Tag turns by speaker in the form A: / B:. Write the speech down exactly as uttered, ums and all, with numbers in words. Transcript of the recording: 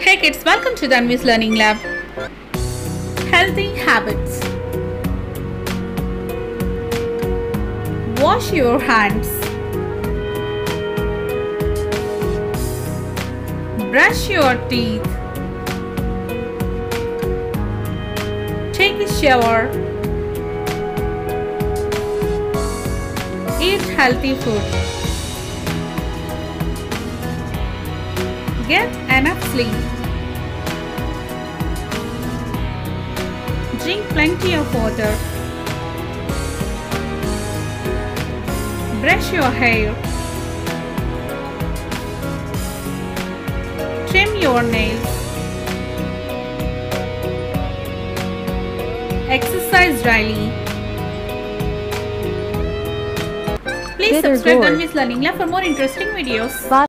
A: Hey kids, welcome to Danvi's Learning Lab. Healthy habits. Wash your hands. Brush your teeth. Take a shower. Eat healthy food. Get enough sleep. Drink plenty of water. Brush your hair. Trim your nails. Exercise daily. Please subscribe to Danvi's Learning Lab for more interesting videos.